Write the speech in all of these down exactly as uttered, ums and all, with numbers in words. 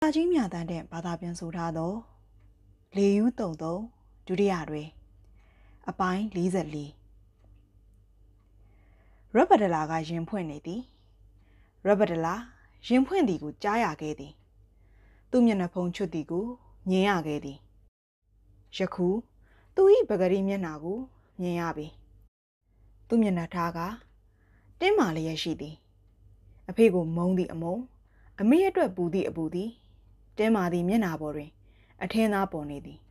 ကြီးမြတမ်းတဲ့ဘာသာပြန်ဆိုထားသောလေယူးတုံတုံဒုတိယတွင်အပိုင်းလေးဆယ်လေးရဘဒလာကရင်ဖွင့်နေသည်ရဘဒလာရင်ဖွင့်သည်ကိုကြားရခဲ့သည်သူ့မျက်နှာဖုံးချွတ်သည်ကိုမြင်ရခဲ့သည်ယခုသူ၏ပဂရီမျက်နှာကိုမြင်ရပြီသူ့မျက်နှာထားကတင်းမာလျက်ရှိသည်အဖေကိုမုန်းသည့်အမုန်းအမေအတွက်ပူသည့်အပူသည်တင်းမာသည့်မျက်နှာပေါ်တွင်အထင်းသားပေါ်နေသည်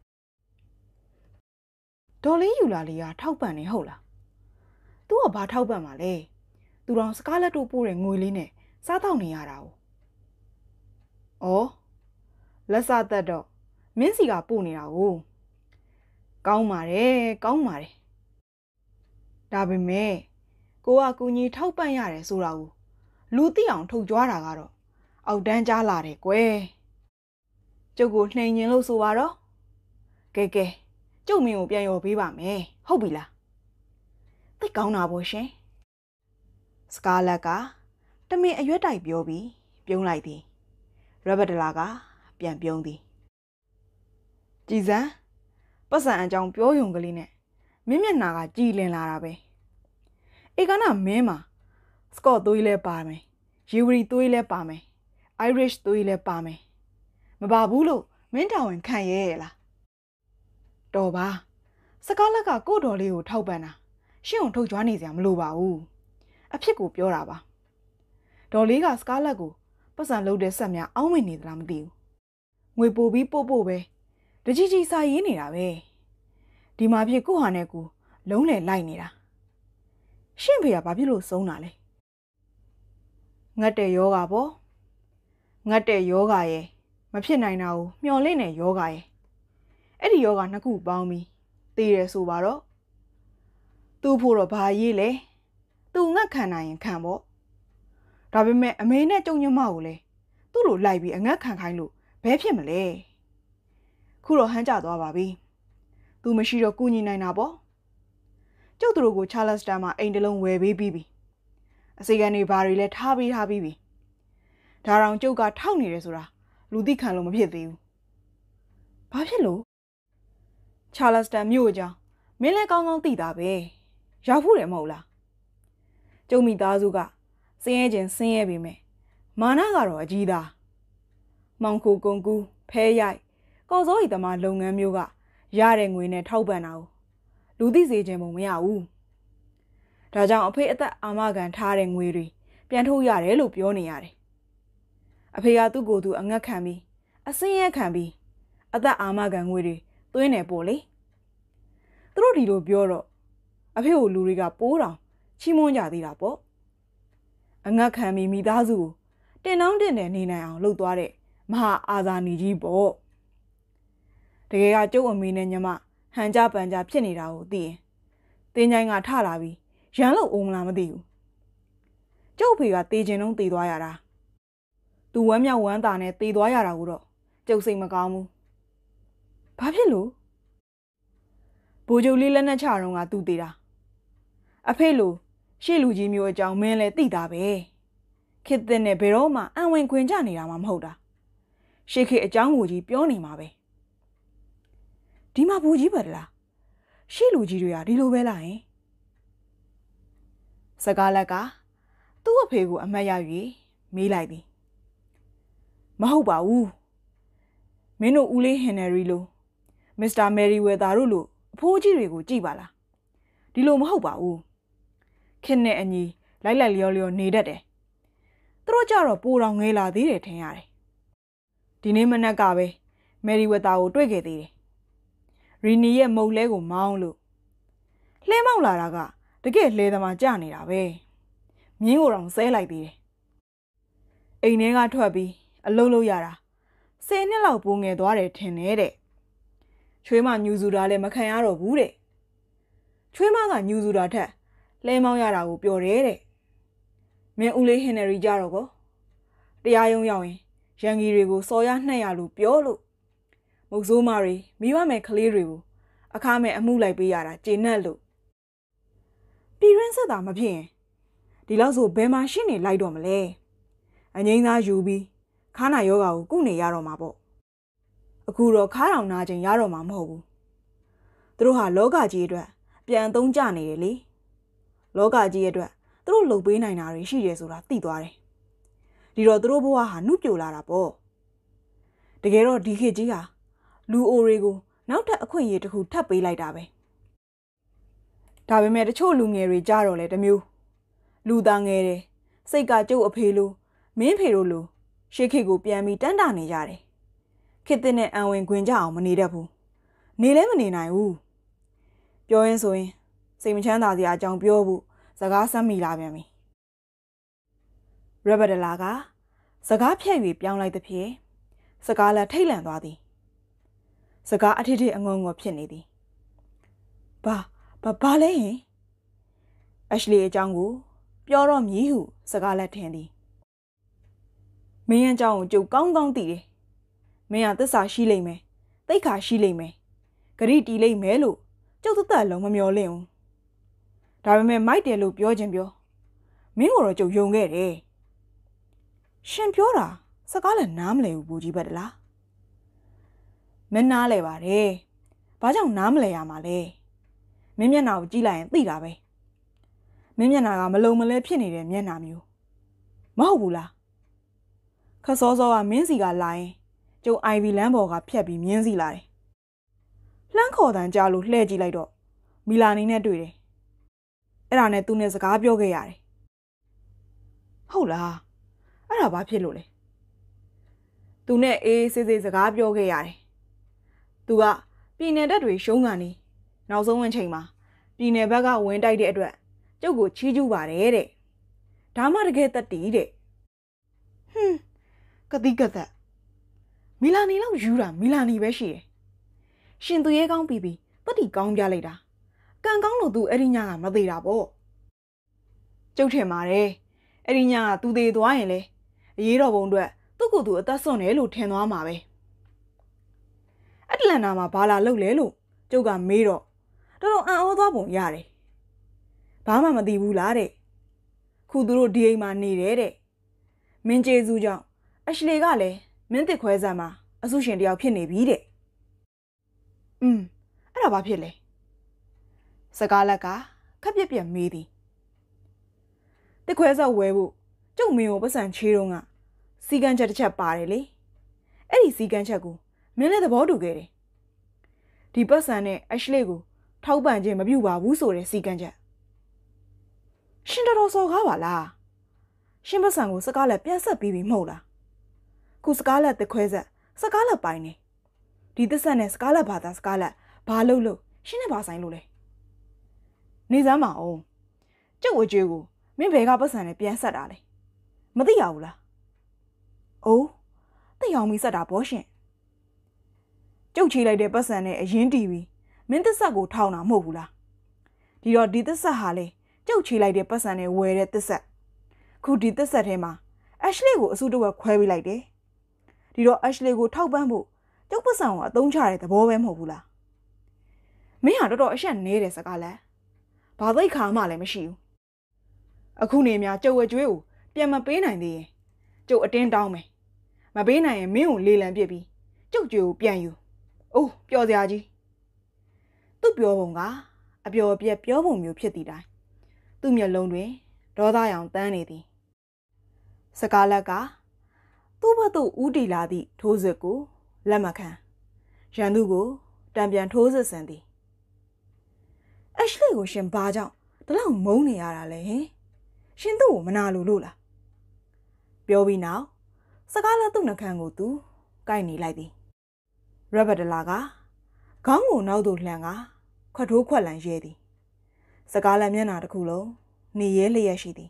ဒေါ်လေးယူလာလီကထောက်ပံ့နေဟုတ်လားသူကဘာထောက်ပံ့မှာလဲသူတော်စကားလက်တို့ပို့တဲ့ငွေလေးနဲ့စားတော့နေရတာ哦ဩလက်စသက်တော့မင်းစီကပို့နေတာကိုကောင်းပါတယ်ကောင်းပါတယ်ဒါပေမဲ့ကိုကကူညီထောက်ပံ့ရတယ်ဆိုတာကိုလူသိအောင်ထုတ်ကြွားတာကတော့အောက်တန်းကြားလာတယ်ကွယ်ကျုပ်ကိုနှိမ်ညင်လို့ဆိုပါတော့ကဲကဲကျုပ်မင်းကိုပြန်ရော်ပေးပါမယ်ဟုတ်ပြီလားသိကောင်းတာပေါ့ရှင်စကာလက်ကတမင်အရွက်တိုက်ပြောပြီးပြုံးလိုက်သည်ရဘဒလာကပြန်ပြုံးသည်ကြည်စမ်းပတ်စံအကြောင်းပြောယုံကလေးနဲ့မင်းမျက်နှာကကြည်လင်လာတာပဲအေကနာမင်းမှာစကော့သွေးလဲပါမယ်ယူရီသွေးလဲပါမယ်အိုင်ရစ်သွေးလဲပါမယ်မပါဘူးလို့မင်းတာဝန်ခံရဲရလားတော်ပါစကားလက်ကကို့တော်လေးကိုထောက်ပံ့တာရှင့်အောင်ထုတ်ကြွားနေစရာမလိုပါဘူးအဖြစ်ကိုပြောတာပါဒေါ်လေးကစကားလက်ကိုပတ်စံလုပ်တဲ့ဆက်များအောင်းဝင်နေသလားမသိဘူးငွေပို့ပြီးပို့ပို့ပဲတကြီးကြီးစာရေးနေတာပဲဒီမှာဖြစ်ကိုဟာနဲ့ကိုလုံးလေလိုက်နေတာရှင့်ဖေကဘာဖြစ်လို့ဆုံးတာလဲငတ်တဲ့ယောဂါပေါ့ငတ်တဲ့ယောဂါရဲ့မဖြစ်နိုင်တာကိုမျော်လင့်တဲ့ယောဂါရဲ့အဲ့ဒီယောဂါနှစ်ခုပေါင်းပြီးသိတယ်ဆိုပါတော့သူ့ဖို့တော့ဘာရေးလဲသူငတ်ခံနိုင်ရင်ခံပေါ့ဒါပေမဲ့အမေနဲ့ကျုံညမကိုလေသူ့လိုလိုက်ပြီးအငတ်ခံခိုင်းလို့ဘဲဖြစ်မလဲခုတော့ဟန်းကြသွားပါပြီသူမရှိတော့ကူညီနိုင်တာပေါ့ကျုပ်တို့ကိုချာလစတန်မှာအိမ်တလုံးဝယ်ပေးပြီးပြီအစီကန်တွေဘာတွေလဲထားပေးထားပြီးပြီဒါတောင်ကျုပ်ကထောက်နေတယ်ဆိုတာလူသိခံလို့မဖြစ်သေးဘူးဘာဖြစ်လို့ချာလစတန်မြို့အကြောင်းမင်းလည်းကောင်းကောင်းသိတာပဲရောက်ဖို့တယ်မဟုတ်လားကျုံမိသားစုကစင်းရဲခြင်းစင်းရဲပေမဲ့မာနကတော့အကြီးသားမောင်ခိုကုံကူးဖဲရိုက်ကော်စောဤသမားလုပ်ငန်းမျိုးကရတဲ့ငွေနဲ့ထောက်ပံ့တာကိုလူသိစေခြင်းမမရဘူးဒါကြောင့်အဖေအသက်အာမခံထားတဲ့ငွေတွေပြန်ထုတ်ရတယ်လို့ပြောနေရတယ်အဖေကသူ့ကိုယ်သူအငတ်ခံပြီးအစင်းရဲခံပြီးအသက်အာမခံငွေတွေသွင်းနေပို့လေသူတို့ဒီလိုပြောတော့အဖေကိုလူတွေကပိုးတောင်ချီးမွမ်းကြသေးတာပေါ့အငတ်ခံပြီးမိသားစုကိုတင်နှောင်းတင်တယ်နေနိုင်အောင်လုပ်သွားတဲ့မဟာအာဇာနည်ကြီးပေါ့တကယ်ကကျုပ်အမေနဲ့ညီမဟန်ကြပန်ကြဖြစ်နေတာကိုသိရင်တင်းချိုင်းကထလာပြီးရန်လို့အောင်မလားမသိဘူးကျုပ်ဖေကတေးကျင်တော့တေးသွားရတာသူဝမ်းမြောက်ဝမ်းသာနဲ့တေးသွားရတာကိုတော့ကျုပ်စိတ်မကောင်းဘူးဘာဖြစ်လို့ဘိုးချုပ်လေးလက်နဲ့ချတော့ကသူတေးတာအဖေလိုရှေ့လူကြီးမျိုးအကြောင်းမင်းလည်းသိတာပဲခေတ်သစ်နဲ့ဘယ်တော့မှအံဝင်ခွင်ကြနေတာမှမဟုတ်တာရှေ့ခေတ်အကြောင်းကိုကြီးပြောနေမှာပဲဒီမှာဘူကြီးပါလားရှေ့လူကြီးတွေကဒီလိုပဲလားဟင်စကားလက်ကသူ့အဖေကိုအမတ်ရ၍မေးလိုက်သည်မဟုတ်ပါဘူးမင်းတို့ဦးလေးဟင်နရီလိုမစ္စတာမယ်ရီဝဲသာတို့လိုအဖိုးကြီးတွေကိုကြည့်ပါလားဒီလိုမဟုတ်ပါဘူးခက်နဲ့အညီလိုက်လိုက်လျောလျောနေတတ်တယ်သူတို့ကြတော့ပိုတော်ငဲလာသေးတယ်ထင်ရတယ်ဒီနေ့မနက်ကပဲမယ်ရီဝဲသာကိုတွေ့ခဲ့သေးတယ်ရီနီရဲ့မုတ်လဲကိုမောင်းလို့လှဲမောက်လာတာကတကယ်လဲသမားကြနေတာပဲမြင်းကိုတော့ဆဲလိုက်သေးတယ်အိမ်ထဲကထွက်ပြီးအလုံးလုံးရတာဆယ်နှစ်လောက်ပိုငယ်သွားတယ်ထင်တယ်တဲ့ချွေးမညူစုတာလည်းမခံရတော့ဘူးတဲ့ချွေးမကညူစုတာထက်လဲမောင်းရတာကိုပြောတယ်တဲ့မင်းဦးလေးဟင်နရီကြတော့ကောတရားရုံးရောက်ရင်ရန်ကြီးတွေကိုစော်ရနှက်ရလို့ပြောလို့မုတ်ဆိုးမတွေမိဘမယ်ကလေးတွေကိုအခါမဲ့အမှုလိုက်ပေးရတာကျေနပ်လို့ပြည်ရင်းဆက်တာမဖြစ်ရင်ဒီလောက်ဆိုဘယ်မှာရှင်းနေလိုက်တော့မလဲအငိမ့်သားယူပြီးခါနာယောဂါကိုကုနေရတော့မှာပေါ့အခုတော့ခါတောင်နာချိန်ရတော့မှာမဟုတ်ဘူးသူတို့ဟာလောကကြီးအတွက်ပြန်သုံးကြနေတယ်လေလောကကြီးအတွက်သူတို့လှုပ်ပေးနိုင်တာတွေရှိတယ်ဆိုတာသိသွားတယ်ဒီတော့သူတို့ဘဝဟာနှုတ်ပြိုလာတာပေါ့တကယ်တော့ဒီခေတ်ကြီးဟာလူအိုတွေကိုနောက်ထပ်အခွင့်အရေးတစ်ခုထပ်ပေးလိုက်တာပဲဒါပေမဲ့တချို့လူငယ်တွေကြတော့လေတမျိုးလူသားငယ်တယ်စိတ်ကကျုပ်အဖေလိုမင်းဖေတို့လိုရှေ့ခေတ်ကိုပြန်ပြီးတန်းတာနေကြတယ်ခေတ်သစ်နဲ့အံဝင်ခွင်ကြအောင်မနေတတ်ဘူးနေလဲမနေနိုင်ဘူးပြောရင်းဆိုရင်စိတ်မချမ်းသာစရာအကြောင်းပြောဖို့စကားဆက်မိလာပြန်ပြီရဘဒလာကစကားဖြတ်၍ပြောင်းလိုက်သဖြင့်စကားလည်းထိတ်လန့်သွားသည်စကားအထစ်ထစ်အငုံငေါဖြစ်နေသည်ဘာဘာဘာလဲဟင်အရှလီအကြောင်းကိုပြောတော့မည်ဟုစကားလည်းထင်သည်မင်းအကြောင်းကိုကြုတ်ကောင်းကောင်းသိတယ်မင်းကသစ္စာရှိလိမ့်မယ်သိက္ခာရှိလိမ့်မယ်ဂရိတီလိမ့်မယ်လို့ကျုပ်သက်လုံးမမျော်လင့်ဘူးဒါပေမဲ့မိုက်တယ်လို့ပြောခြင်းပြောမင်းကိုတော့ကျုပ်ယုံခဲ့တယ်ရှင်ပြောတာစကားလည်းနားမလည်ဘူးဘူကြီးဘက်တလားမင်းနားလဲပါတယ်ဘာကြောင့်နားမလဲရမှာလဲမင်းမျက်နှာကိုကြည့်လိုက်ရင်သိတာပဲမင်းမျက်နှာကမလုံမလဲဖြစ်နေတဲ့မျက်နှာမျိုးမဟုတ်ဘူးလားခစောစောကမင်းစီကလာရင်ကျုံအိုင်ဗီလမ်းပေါ်ကဖြတ်ပြီးမြင်းစီလာတယ်လှမ်းခေါ်တန်းကြားလို့လှည့်ကြည့်လိုက်တော့မီလာနီနဲ့တွေ့တယ်အဲ့ဒါနဲ့သူနဲ့စကားပြောခဲ့ရတယ်ဟုတ်လားအဲ့ဒါဘာဖြစ်လို့လဲသူနဲ့အေးအေးဆေးဆေးစကားပြောခဲ့ရတယ်သူကပြည်နယ်တပ်တွေရှုံးကန်နေနောက်ဆုံးဝင်ချိန်မှာပြည်နယ်ဘက်ကဝင်တိုက်တဲ့အတွက်ကျုပ်ကိုချီးကျူးပါတယ်တဲ့ဒါမှတကယ်တက်တီးတဲ့ဟွန်းကတိကသက်မီလာနီလောက်ယူတာမီလာနီပဲရှိတယ်ရှင်သူရဲကောင်းပြီးပြီးတက်တီကောင်းပြလိုက်တာကံကောင်းလို့သူအဲ့ဒီညကမသေးတာပေါ့ကျုပ်ထင်ပါတယ်အဲ့ဒီညကသူသေးသွားရင်လေအရေးတော်ပုံအတွက်သူ့ကိုယ်သူအသက်ဆုံးတယ်လို့ထင်သွားမှာပဲအတလန်နာမှာဘာလာလုပ်လဲလို့ကျုပ်ကမေးတော့တော်တော်အံ့ဩသွားပုံရတယ်ဘာမှမသိဘူးလားတဲ့ခုသူတို့ဒီအိမ်မှာနေတယ်တဲ့မင်းကျေးဇူးကြောင့်အရှလေကလည်းမင်းတစ်ခွဲစားမှာအဆုရှင်တယောက်ဖြစ်နေပြီတဲ့อืมအဲ့ဒါဘာဖြစ်လဲစကားလက်ကခက်ပြက်ပြက်မေးသည်တစ်ခွဲစားဝဲဖို့ကျုပ်မင်းကိုပတ်စံချေးတော့ကစီကန်းချက်တစ်ချက်ပါတယ်လေအဲ့ဒီစီကန်းချက်ကိုမင်းလည်းသဘောတူခဲ့တယ်ဒီပတ်စံနဲ့အရှလေကိုထောက်ပံ့ခြင်းမပြုပါဘူးဆိုတဲ့စီကန်းချက်ရှင်တော်တော်စော်ကားပါလားရှင်ပတ်စံကိုစကားလက်ပြန်ဆက်ပြီးပြီမဟုတ်လားခုစကားလက်တစ်ခွဲဆက်စကားလက်ပိုင်းနေဒီသစ္စာနဲ့စကားလက်ဘာသာစကားလက်ဘာလို့လို့ရှင်နဲ့ဘာဆိုင်လို့လဲနေစမ်းမအောင်ကျုပ်အကျွေးကိုမင်းဘယ်ကပတ်စံနဲ့ပြန်ဆက်တာလဲမသိရဘူးလားအိုးသိအောင်မိဆက်တာဘောရှင်ကျုပ်ချေးလိုက်တဲ့ပတ်စံနဲ့အရင်တီးပြီးမင်းသစ္စာကိုထောင်းတာမဟုတ်ဘူးလားဒီတော့ဒီသစ္စာဟာလေကျုပ်ချေးလိုက်တဲ့ပတ်စံနဲ့ဝယ်တဲ့သစ္စာခုဒီသစ္စာထဲမှာအရှလေကိုအစုတဝက်ခွဲပေးလိုက်တယ်ဒီတော့အရှလေကိုထောက်ပံ့ဖို့ကျုပ်ပတ်စံကိုအသုံးချတဲ့သဘောပဲမဟုတ်ဘူးလားမင်းဟာတော်တော်အရှက်နေတဲ့စကားလားဘာသိခါမှလည်းမရှိဘူးအခုနေများကျုပ်အကျွေးကိုပြန်မပေးနိုင်သေးရင်ကျုပ်အတင်းတောင်းမယ်မပေးနိုင်ရင်မင်းကိုလေလံပစ်ပြီးကျုပ်ကျွေးကိုပြန်ယူအိုးပျော်စရာကြီးသူ့ပြောပုံကအပျော်ပြက်ပြောပုံမျိုးဖြစ်သည်တိုင်းသူ့မျက်လုံးတွင်ဒေါသရောင်တန်းနေသည်စကားလက်ကသူ့ဘက်သို့ဦးတည်လာသည့်ထိုးစစ်ကိုလက်မခံရန်သူကိုတံပြန်ထိုးစစ်ဆင်သည်အရှလေကိုရှင်ဘာကြောင့်ဒီလောက်မုန်းနေရတာလဲဟင်ရှင်သူ့ကိုမနာလို့လို့လားပြောပြီးနောက်စကားလက်သူ့နှကန်းကိုသူကိုက်နေလိုက်သည်ရဘဒလာကခေါင်းကိုနောက်သို့လှန်ကခွတ်ထိုးခွက်လန်ရဲသည်စကားလက်မျက်နှာတစ်ခုလုံးနေရဲလျက်ရှိသည်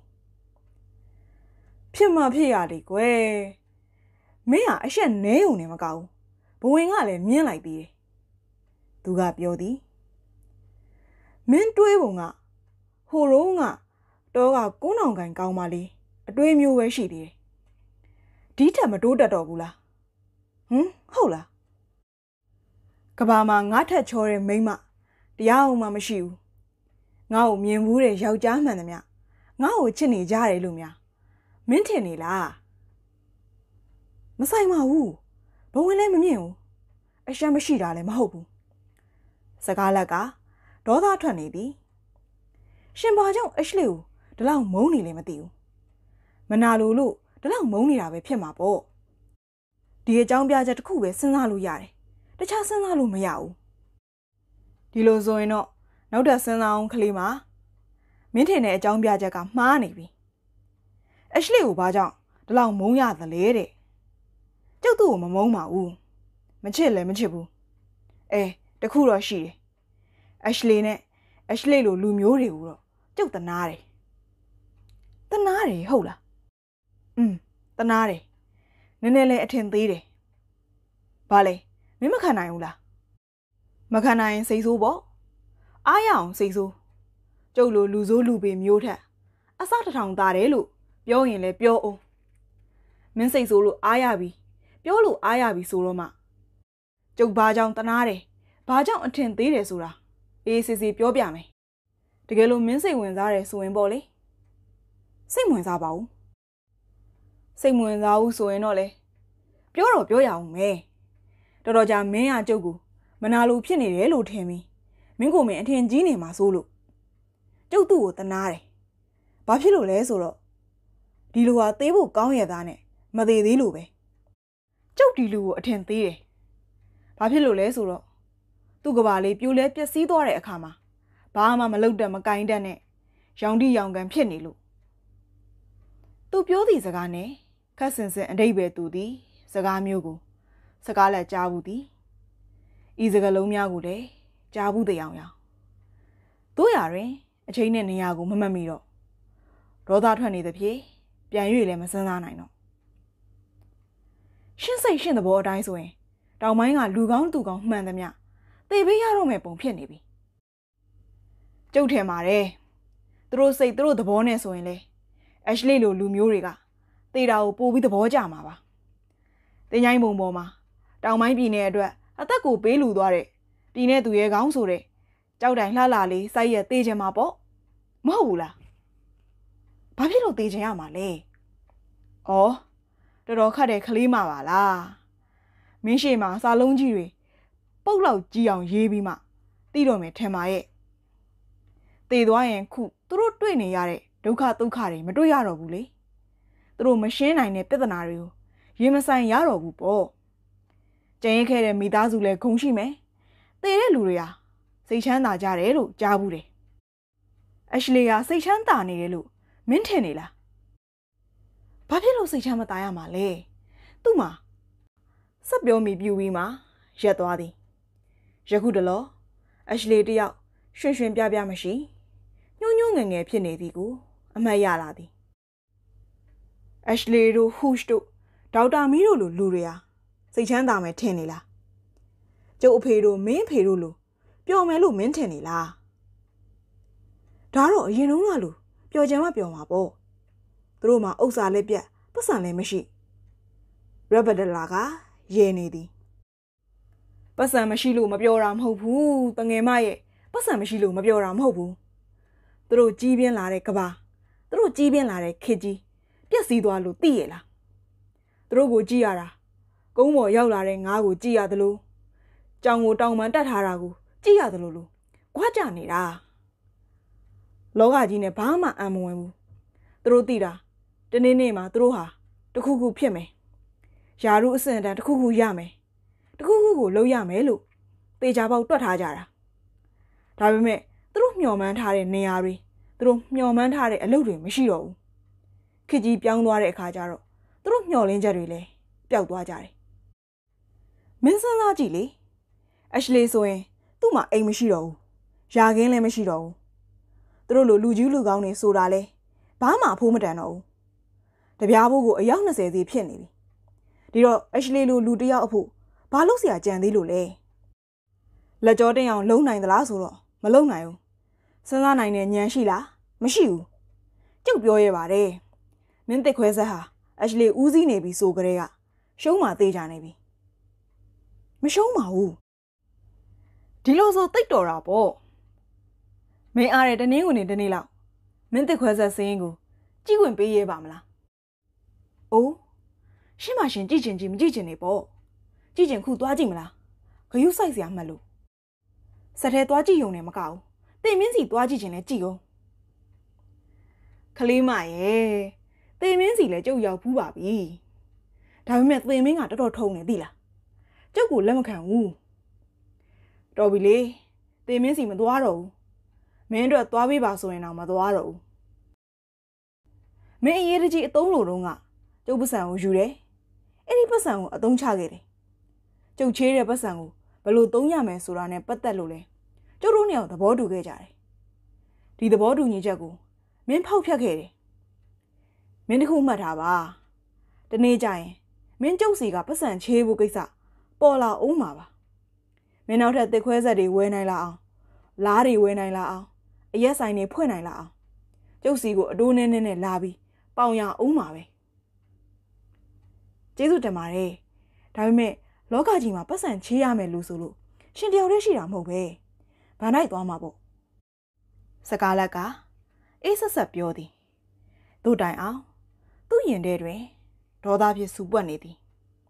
ဖြစ်မှဖြစ်ရလေကွယ်မင်းဟာအရှက်နဲုံနေမကောက်ဘူးဘဝင်ကလည်းမြင်းလိုက်သေးတယ်သူကပြောသည်မင်းတွေးပုံကဟိုတုန်းကတောကကုန်းအောင်ကန်ကောင်းပါလေအတွေးမျိုးပဲရှိသေးတယ်ဒီထက်မတိုးတက်တော့ဘူးလားဟမ်ဟုတ်လားကဘာမှာငါထက်ချောတဲ့မိန်းမတရားအောင်မှမရှိဘူးငါ့ကိုမြင်ဘူးတဲ့ယောက်ျားမှန်သမျှငါ့ကိုချစ်နေကြတယ်လို့များမင်းထင်နေလားမဆိုင်ပါဘူးဘဝင်လည်းမမြင်ဘူးအရှမ်းမရှိတာလည်းမဟုတ်ဘူးစကားလက်ကဒေါသထွက်နေသည်ရှင်ဘာကြောင့်အရှလေးကိုဒီလောက်မုန်းနေလဲမသိဘူးမနာလို့လို့ဒီလောက်မုန်းနေတာပဲဖြစ်မှာပေါ့ဒီအကြောင်းပြချက်တစ်ခုပဲစဉ်းစားလို့ရတယ်တခြားစဉ်းစားလို့မရဘူးဒီလိုဆိုရင်တော့နောက်ထပ်စဉ်းစားအောင်ကလေးမမင်းထင်တဲ့အကြောင်းပြချက်ကမှားနေပြီအရှလေးကိုဘာကြောင့်ဒီလောက်မုန်းရသလဲတဲ့ကျုပ်သူ့ကိုမမုန်းပါဘူးမချစ်လည်းမချစ်ဘူးအဲတခုတော့ရှိတယ်အရှလေးနဲ့အရှလေးလိုလူမျိုးတွေကိုတော့ကျုပ်တနာတယ်တနာတယ်ဟုတ်လားอืมတနာတယ်နည်းနည်းလေးအထင်သေးတယ်ဘာလဲမင်းမခံနိုင်ဘူးလားမခံနိုင်စိတ်ဆိုးပေါ့အားရအောင်စိတ်ဆိုးကျုပ်လိုလူဆိုးလူပေမျိုးထက်အစတစ်ထောင်သားတယ်လို့ပြောရင်လည်းပြောအောင်မင်းစိတ်ဆိုးလို့အားရပြီပြောလို့အားရပြီဆိုတော့မှကျုပ်ဘာကြောင့်တနာတယ်ဘာကြောင့်အထင်သေးတယ်ဆိုတာအေးစစ်စစ်ပြောပြမယ်တကယ်လို့မင်းစိတ်ဝင်စားတယ်ဆိုရင်ပေါ့လေစိတ်ဝင်စားပါဦးစိတ်ဝင်စားဘူးဆိုရင်တော့လေပြောတော့ပြောရအောင်မယ်တော်တော်ကြာမင်းကကျုပ်ကိုမနာလိုဖြစ်နေတယ်လို့ထင်ပြီးမင်းကိုမင်းအထင်ကြီးနေမှာဆိုလို့ကျုပ်သူ့ကိုတနာတယ်ဘာဖြစ်လို့လဲဆိုတော့ဒီလိုဟာသေးဖို့ကောင်းရသားနဲ့မသေးသေးလို့ပဲကျုပ်ဒီလူကိုအထင်သေးတယ်ဘာဖြစ်လို့လဲဆိုတော့သူ့ကဘာလေးပြိုလဲပျက်စီးသွားတဲ့အခါမှာဘာမှမလုပ်တတ်မကင်တတ်နဲ့ရောင်တိရောင်ကန်ဖြစ်နေလို့သူပြောသည့်စကားနဲ့ခက်ဆင်ဆင်အတိတ်ပဲသူသည်စကားမျိုးကိုစကားလက်ကြားဘူးသည်ဤစကားလုံးများကိုလည်းကြားဘူးတဲ့အောင်ရောင်တို့ရရင်အချိန်နဲ့နေရာကိုမမှတ်မိတော့ဒေါသထွက်နေသဖြင့်ပြန်၍လည်းမစမ်းစားနိုင်တော့ရှင်းစိတ်ရှင်းသဘောအတိုင်းဆိုရင်တောင်ပိုင်းကလူကောင်းသူကောင်းမှန်သမျှသေပေးရတော့မယ်ပုံဖြစ်နေပြီကျုပ်ထင်ပါတယ်သူတို့စိတ်သူတို့သဘောနဲ့ဆိုရင်လေအရှလေးလိုလူမျိုးတွေကသေတာကိုပို့ပြီးသဘောကျမှာပါတင်ញိုင်းပုံပေါ်မှာတောင်ပိုင်းပြည်နယ်အတွက်အသက်ကိုပေးလူသွားတဲ့ပြည်နယ်သူရဲကောင်းဆိုတဲ့ကြောက်တိုင်လှလှလေးစိုက်ရက်သေးချင်မှာပေါ့မဟုတ်ဘူးလားဘာဖြစ်လို့သေးချင်ရမှာလဲဩတော်တော်ခတ်တဲ့ကလေးမပါလားမင်းရှိမှာစာလုံးကြီးတွေပုတ်လောက်ကြီးအောင်ရေးပြီးမှသိတော့မယ်ထင်ပါရဲ့သေသွားရင်ခုသူတို့တွေ့နေရတဲ့ဒုက္ခဒုက္ခတွေမတွေ့ရတော့ဘူးလေသူတို့မရှင်းနိုင်တဲ့ပြဿနာတွေကိုရင်မဆိုင်ရတော့ဘူးပေါ့ကြင်ရခဲ့တဲ့မိသားစုလည်းဂုဏ်ရှိမယ်သေတဲ့လူတွေဟာစိတ်ချမ်းသာကြတယ်လို့ကြားဘူးတယ်အရှလေးကစိတ်ချမ်းသာနေတယ်လို့မင်းထင်နေလားဘာဖြစ်လို့စိတ်ချမ်းမသာရမှာလဲသူ့မှာစက်ပြောမိပြူပြီးမှရက်သွားသည်ယခုတလောအရှလေးတယောက်ရွှင်ရွှင်ပြပြမရှိညှို့ညှို့ငယ်ငယ်ဖြစ်နေသည်ကိုအမှတ်ရလာသည်အရှလေးတို့ဟူရှ်တို့ဒေါက်တာမီတို့လိုလူတွေဟာစိတ်ချမ်းသာမယ်ထင်နေလားကျုပ်အဖေတို့မင်းအဖေတို့လိုပျော်မယ်လို့မင်းထင်နေလားဒါတော့အရင်တုန်းကလိုပျော်ချင်မှပျော်မှာပေါ့သူတို့မှာဥစ္စာလည်းပြတ်ပတ်စံလည်းမရှိရဘဒလာကရဲနေသည်ပတ်စံမရှိလို့မပြောတာမဟုတ်ဘူးတငယ်မရဲ့ပတ်စံမရှိလို့မပြောတာမဟုတ်ဘူးသူတို့ကြီးပြင်းလာတဲ့ကဘာသူတို့ကြီးပြင်းလာတဲ့ခေကြီးပြက်စီးသွားလို့သိရလားသူတို့ကိုကြည့်ရတာကုန်းပေါ်ရောက်လာတဲ့ငါးကိုကြည့်ရတယ်လို့ကြောင်ကိုတောင်ပန်တက်ထားတာကိုကြည့်ရတယ်လို့လို့ကြွားကြနေတာလောကကြီးနဲ့ဘာမှအံမဝင်ဘူးသူတို့သိတာတနေ့နေ့မှာသူတို့ဟာတခုခုဖြစ်မယ်ယာရုအစင်တန်းတခုခုရမယ်တခုခုကိုလုပ်ရမယ်လို့တေချာပေါက်တွက်ထားကြတာဒါပေမဲ့သူတို့မျှော်မှန်းထားတဲ့နေရာတွေသူတို့မျှော်မှန်းထားတဲ့အလုပ်တွေမရှိတော့ဘူးခေတ်ကြီးပြောင်းသွားတဲ့အခါကျတော့သူတို့မျှော်လင့်ချက်တွေလည်းပျောက်သွားကြတယ်မင်းစဉ်းစားကြည့်လေအရှလေးဆိုရင်သူ့မှာအိမ်မရှိတော့ဘူးယာခင်းလည်းမရှိတော့ဘူးသူတို့လိုလူကြီးလူကောင်းတွေဆိုတာလဲဘာမှအဖိုးမတန်တော့ဘူးတပြားဖို့ကိုအယောက်၂၀စီဖြစ်နေပြီဒီတော့အရှလေးလိုလူတယောက်အဖို့ဘာလို့ဆရာကြံသေးလို့လဲလက်ကြောတင်အောင်လုံနိုင်သလားဆိုတော့မလုံနိုင်ဘူးစဉ်းစားနိုင်တဲ့ဉာဏ်ရှိလားမရှိဘူးကျုပ်ပြောရပါတယ်မင်းတစ်ခွဲဆက်ဟာအရှလေးဦးစီးနေပြီဆိုကြတဲ့ကရှုံးမှသေးကြနေပြီမရှုံးပါဘူးဒီလိုဆိုတိတ်တော်တာပေါ့မင်းအားတဲ့တနည်းဝင်နေတနေ့လောက်မင်းတစ်ခွဲဆက်စင်းကိုကြည့်ဝင်ပေးရပါမလားအိုးရှင်းမရှင်ကြည့်ချင်ကြည့်မကြည့်ချင်နေပေါ့ကြည့်ချင်ခုသွားကြည့်မလားဂယုစိုက်စရာမှတ်လို့စက်ထဲသွားကြည့်ရုံနဲ့မကဘူးတေမင်းစီသွားကြည့်ချင်လဲကြည့်အောင်ခလေးမရဲ့တေမင်းစီလဲကျုပ်ရောက်ဘူးပါပြီဒါပေမဲ့တေမင်းကတော်တော်ထုံနေသိလားကျုပ်ကလက်မခံဘူးတော်ပြီလေတေမင်းစီမသွားတော့ဘူးမင်းတို့သွားပေးပါဆိုရင်တော့မသွားတော့ဘူးမင်းအရေးတကြီးအသုံးလိုတော့ကကျုပ်ပတ်စံကိုယူတယ်အဲ့ဒီပတ်စံကိုအသုံးချခဲ့တယ်ကျုပ်ချေးတဲ့ပတ်စံကိုဘယ်လိုသုံးရမယ်ဆိုတာနဲ့ပတ်သက်လို့လဲကျုပ်တို့နှစ်ယောက်သဘောတူခဲ့ကြတယ်ဒီသဘောတူညီချက်ကိုမင်းဖောက်ဖျက်ခဲ့တယ်မင်းတခုမှတ်ထားပါတနေ့ကျရင်မင်းကျုပ်စီကပတ်စံချေးဖို့ကိစ္စပေါ်လာအောင်မှာပါမင်းနောက်ထပ်တစ်ခွဲဆက်တွေဝယ်နိုင်လာအောင်လားတွေဝယ်နိုင်လာအောင်အရက်ဆိုင်တွေဖွင့်နိုင်လာအောင်ကျုပ်စီကိုအတိုးနဲ့နဲ့နဲ့လာပြီးပေါင်ရအောင်မှာပဲကျေးဇူးတင်ပါတယ်ဒါပေမဲ့လောကကြီးမှာပတ်စံချေးရမယ်လို့ဆိုလို့ရှင်တယောက်တည်းရှိတာမဟုတ်ပဲဘာနိုင်သွားမှာပေါ့စကားလက်ကအေးဆက်ဆက်ပြောသည်တို့တိုင်အောင်သူ့ရင်ထဲတွင်ဒေါသဖြင့်စူပွက်နေသည်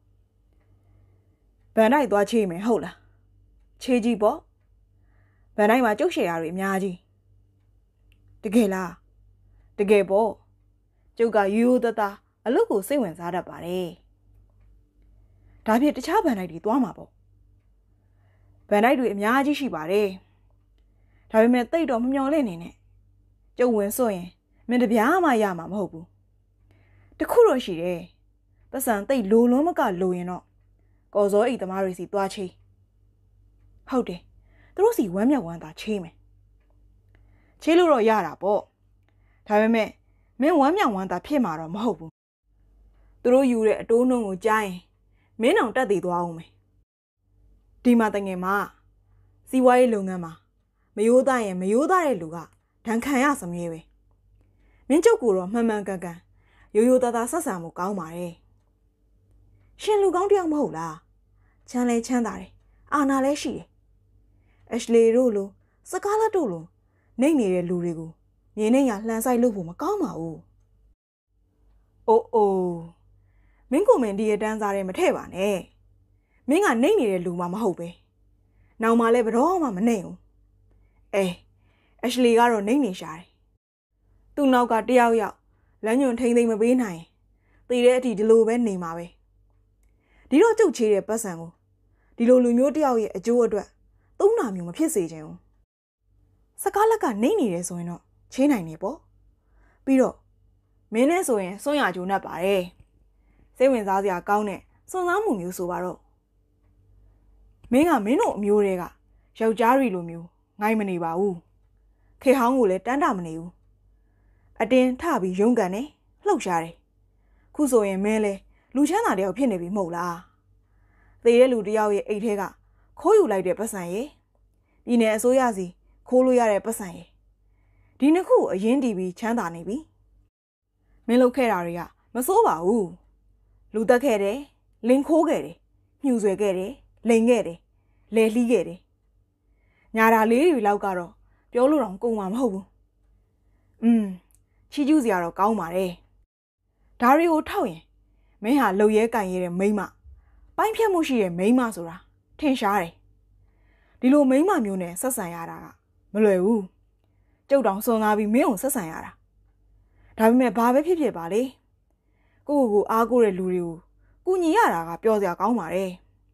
ဗန်နိုင်သွားချေးမယ်ဟုတ်လားချေးကြီးပေါ့ဗန်နိုင်မှာကျုပ်ရှယ်ယာတွေအများကြီးတကယ်လားတကယ်ပေါ့ကျုပ်ကရိုးရိုးသားသားအလုပ်ကိုစိတ်ဝင်စားတတ်ပါတယ်ဒါဖြင့်တခြားဗန်နိုင်တွေသွားမှာပေါ့ဗန်နိုင်တွေအများကြီးရှိပါတယ်ဒါပေမဲ့တိတ်တော့မမျော်လင့်နေနဲ့ကျုပ်ဝင်ဆိုရင်မင်းတပြားမှရမှာမဟုတ်ဘူးတခုတော့ရှိတယ်ပတ်စံတိတ်လိုလုံးမကလိုရင်တော့ကော်စောအိတ်သမားတွေစီသွားချေးဟုတ်တယ်သူတို့စီဝမ်းမြောက်ဝမ်းသာချေးမယ်ချေးလို့တော့ရတာပေါ့ဒါပေမဲ့မင်းဝမ်းမြောက်ဝမ်းသာဖြစ်မှာတော့မဟုတ်ဘူးသူတို့ယူတဲ့အတိုးနှုံကိုကြားရင်မင်းအောင်တက်သေးသွားအောင်မယ်ဒီမှာတငယ်မှာစီးပွားရေးလုပ်ငန်းမှာမယိုးသားရင်မယိုးသားတဲ့လူကဒဏ်ခံရစမြဲပဲမင်းကျုပ်ကတော့မှန်မှန်ကန်ကန်ရိုးရိုးသားသားဆက်ဆံမှုကောင်းပါတယ်ရှင်လူကောင်းတယောက်မဟုတ်လားချမ်းလဲချမ်းသာတယ်အာနာလဲရှိတယ်အရှလီတို့လိုစကားလက်တို့လိုနှိမ့်နေတဲ့လူတွေကိုမြင်းနဲ့ရလှန်ဆိုင်လို့ဖို့မကောင်းပါဘူးအိုးအိုးမင်းကိုမင်းဒီရဲ့တန်းစားတယ်မထည့်ပါနဲ့မင်းကနှိမ့်နေတဲ့လူမှမဟုတ်ပဲနောက်မှလည်းဘတော်မှမနှိမ့်ဘူးအေးအရှလီကတော့နှိမ့်နေရှာတယ်သူ့နောက်ကတယောက်ယောက်လမ်းညွန်ထိမ့်သိမ့်မပေးနိုင်တည်တဲ့အထိဒီလိုပဲနေမှာပဲဒီတော့ကျုပ်ချေးတဲ့ပတ်စံကိုဒီလိုလူမျိုးတယောက်ရဲ့အကျိုးအတွက်သုံးနာမျိုးမဖြစ်စေချင်ဘူးစကားလက်ကနှိမ့်နေတယ်ဆိုရင်တော့ချေးနိုင်နေပေါ့ပြီးတော့မင်းနဲ့ဆိုရင်စွန့်ရကြိုးနဲ့ပါတယ်စိတ်ဝင်စားစရာကောင်းတဲ့စွန့်စားမှုမျိုးဆိုပါတော့မင်းကမင်းတို့အမျိုးတွေကယောက်ျားတွေလိုမျိုးငိုင်းမနေပါဘူးခေဟောင်းကိုလည်းတန်းတာမနေဘူးအတင်းထပြီးရုန်းကန်နေလှုပ်ရှားတယ်ခုဆိုရင်မင်းလဲလူချမ်းသာတယောက်ဖြစ်နေပြီမဟုတ်လားသေတဲ့လူတယောက်ရဲ့အိတ်ထဲကခိုးယူလိုက်တဲ့ပတ်စံရဲ့ပြည်နယ်အစိုးရစီခိုးလို့ရတဲ့ပတ်စံရဲ့ဒီနှစ်ခုအရင်တည်ပြီးချမ်းသာနေပြီမင်းလုပ်ခဲ့တာတွေကမစိုးပါဘူးလူတက်ခဲ့တယ်လင်ခိုးခဲ့တယ်ညှူဆွဲခဲ့တယ်လိန်ခဲ့တယ်လဲလှီးခဲ့တယ်ညာတာလေးတွေလောက်ကတော့ပြောလို့တော့ကုန်မှာမဟုတ်ဘူးอืมချီးကျူးစရာတော့ကောင်းပါတယ်ဒါတွေကိုထောက်ရင်မင်းဟာလှုပ်ရဲကန်ရဲတဲ့မိန်းမပိုင်းဖြတ်မှုရှိတဲ့မိန်းမဆိုတာထင်ရှားတယ်ဒီလိုမိန်းမမျိုးနဲ့ဆက်ဆံရတာကမလွယ်ဘူးကျုပ်တောင်စွန်ကားပြီးမင်းကိုဆက်ဆံရတာဒါပေမဲ့ဘာပဲဖြစ်ဖြစ်ပါလေကိုကိုကိုအားကိုးတဲ့လူတွေကိုကူညီရတာကပျော်စရာကောင်းပါတယ်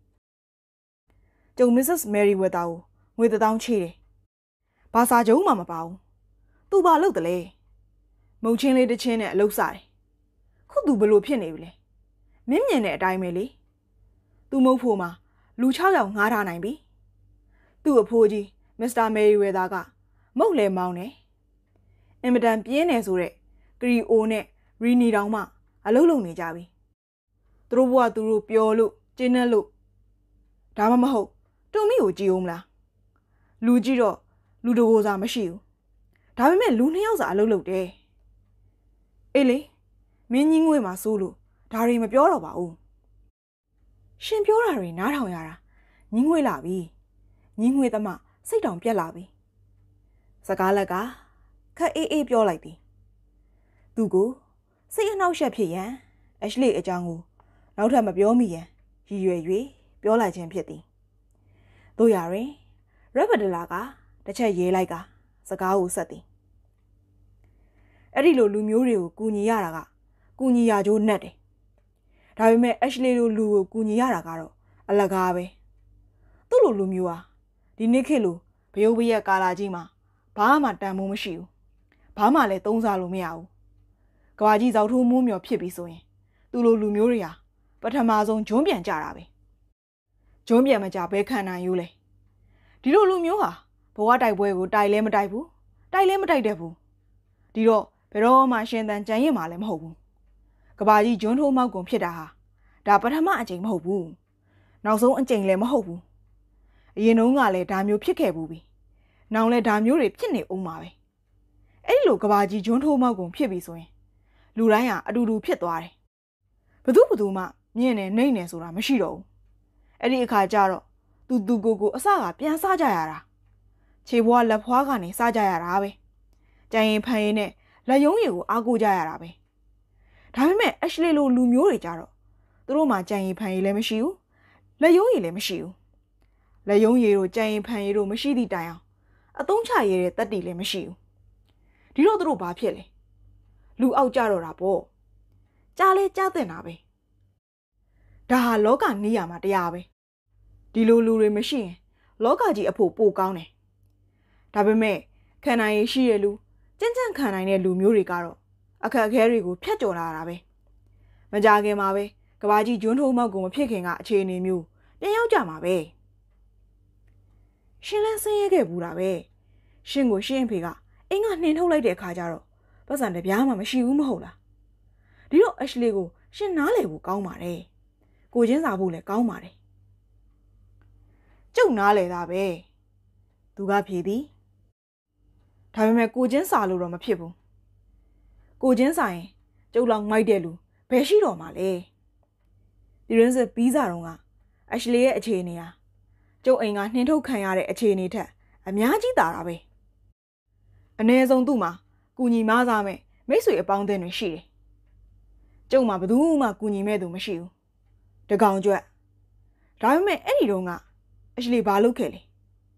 ကျုံ မစ္စစ်မယ်ရီဝက်တာကိုငွေတစ်သောင်းချေးတယ်ဘာစာချုပ်မှမပါဘူးသူဘာလုပ်တယ်လဲမုံချင်းလေးတစ်ချင်းနဲ့အလုပ်စားတယ်ခုသူဘလို့ဖြစ်နေပြီလဲမင်းမြင်တဲ့အတိုင်းပဲလေသူမုတ်ဖို့မှာလူ၆ယောက်ငှားထားနိုင်ပြီသူ့အဖိုးကြီးမစ္စတာမယ်ရီဝက်တာကမုတ်လဲမောင်းတယ်အင်မတန်ပြင်းနေဆိုတဲ့ကရီအိုနဲ့ရီနီတောင်မှအလုပ်လုပ်နေကြပြီသူတို့ဘဝသူတို့ပျော်လို့ကျင်းနဲ့လို့ဒါမှမဟုတ်တုံမီကိုကြည်အောင်မလားလူကြည့်တော့လူတကိုယ်စားမရှိဘူးဒါပေမဲ့လူနှစ်ယောက်စာအလုပ်လုပ်တယ်အေးလေမင်းကြီးငွေမှာစိုးလို့ဒါတွေမပြောတော့ပါဘူးရှင်ပြောတာတွေနားထောင်ရတာညီငွေလာပြီညီငွေသမားစိတ်တောင်ပြက်လာပြီစကားလက်ကခက်အေးအေးပြောလိုက်သည်သူကိုစိတ်အနှောက်အယှက်ဖြစ်ရန်အရှလီအကြောင်းကိုနောက်ထပ်မပြောမိရင်ရည်ရွယ်၍ပြောလိုက်ခြင်းဖြစ်သည်တို့ရရင်ရက်ဘဒလာကတစ်ချက်ရေးလိုက်ကစကားကိုဆက်သည်အဲ့ဒီလိုလူမျိုးတွေကိုကူညီရတာကကူညီရကြိုးနဲ့တယ်ဒါပေမဲ့အက်ရှလီလိုလူကိုကူညီရတာကတော့အလကားပဲသူ့လိုလူမျိုးဟာဒီနေ့ခေတ်လိုဘယုတ်ဘရက်ကာလာကြီးမှာဘာမှတန်မိုးမရှိဘူးဘာမှလည်းသုံးစားလို့မရဘူးကဘာကြီးဇောက်ထိုးမိုးမျောဖြစ်ပြီးဆိုရင်သူ့လိုလူမျိုးတွေဟာပထမဆုံးဂျွန်းပြန်ကြတာပဲဂျွန်းပြန်မကြဘဲခံနိုင်ယူလေဒီလိုလူမျိုးဟာဘဝတိုက်ပွဲကိုတိုက်လဲမတိုက်ဘူးတိုက်လဲမတိုက်တတ်ဘူးဒီတော့ဘယ်တော့မှရှင်သန်ကြံရင်မှလည်းမဟုတ်ဘူးကဘာကြီးဂျွန်းထိုးမောက်ကုန်ဖြစ်တာဟာဒါပထမအကြိမ်မဟုတ်ဘူးနောက်ဆုံးအကြိမ်လည်းမဟုတ်ဘူးအရင်တုန်းကလည်းဒါမျိုးဖြစ်ခဲ့ဘူးပြီနောက်လည်းဒါမျိုးတွေဖြစ်နေအောင်ပါပဲအဲ့ဒီလိုကဘာကြီးဂျွန်းထိုးမောက်ကုန်ဖြစ်ပြီဆိုရင်လူတိုင်းဟာအတူတူဖြစ်သွားတယ်ဘသူဘသူမှမြင့်နေနှိမ့်နေဆိုတာမရှိတော့ဘူးအဲ့ဒီအခါကျတော့သူသူကိုကိုအစကပြန်စားကြရတာခြေဘွားလက်ဖွားကနေစားကြရတာပဲကြံရင်ဖန်ရင်နဲ့လက်ယုံရည်ကိုအားကိုးကြရတာပဲဒါပေမဲ့အရှလီလိုလူမျိုးတွေကြတော့သူတို့မှကြံရင်ဖန်ရည်လည်းမရှိဘူးလက်ယုံရည်လည်းမရှိဘူးလက်ယုံရည်တို့ကြံရင်ဖန်ရည်တို့မရှိသည့်တိုင်အောင်အသုံးချရတဲ့တက်တီလည်းမရှိဘူးဒီတော့သူတို့ဘာဖြစ်လဲလူအောက်ကြတော့တာပေါ့ကြားလဲကြားတင်တာပဲဒါဟာလောကနီးရမှာတရားပဲဒီလိုလူတွေမရှိရင်လောကကြီးအဖို့ပိုကောင်းတယ်ဒါပေမဲ့ခံနိုင်ရရှိရလူကြင်ကြံ့ခံနိုင်တဲ့လူမျိုးတွေကတော့အခက်အခဲတွေကိုဖျက်ကျော်လာတာပဲမကြခင်မှာပဲကဘာကြီးဂျွန်းထိုးမောက်ကိုမဖြစ်ခင်ကအခြေအနေမျိုးပြန်ရောက်ကြမှာပဲရှင်လန်းဆင်းရဲခဲ့ဘူးတာပဲရှင်ကိုရှင်အဖေကအင်းကနှင်ထုတ်လိုက်တဲ့အခါကျတော့ပတ်စံတပြားမှမရှိဘူးမဟုတ်လားဒီတော့အရှလီကိုရှင်နားလေဖို့ကောင်းပါတယ်ကိုချင်းစာဖို့လည်းကောင်းပါတယ်ကျုပ်နားလေတာပဲသူကဖြေသည်ဒါပေမဲ့ကိုချင်းစာလို့တော့မဖြစ်ဘူးကိုချင်းစာရင်ကျုပ်လောက်မိုက်တဲ့လူဘယ်ရှိတော့မှာလဲဒီရင်းစစ်ပြီးစားတော့ကအရှလီရဲ့အခြေအနေဟာကျုပ်အိမ်ကနှင်ထုတ်ခံရတဲ့အခြေအနေထက်အများကြီးတာတာပဲအ ਨੇ ဆုံးသူ့မှာကူညီမစားမဲ့မိတ်ဆွေအပေါင်းအသင်းတွေရှိတယ်ကျုပ်မှာဘယ်သူမှကူညီမဲ့သူမရှိဘူးတကောင်ကြွက်ဒါပေမဲ့အဲ့ဒီတော့ကအရှလီဘာလုပ်ခဲ့လဲ